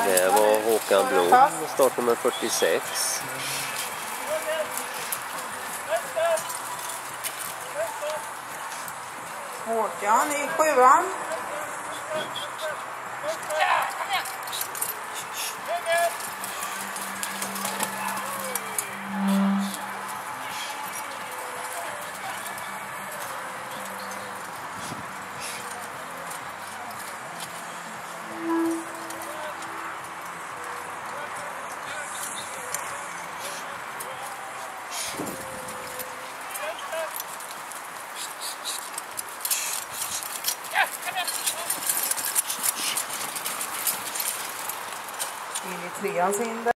Det var Håkan Blom, startnummer 46. Håkan i 7:an. In i 3:ans hinder.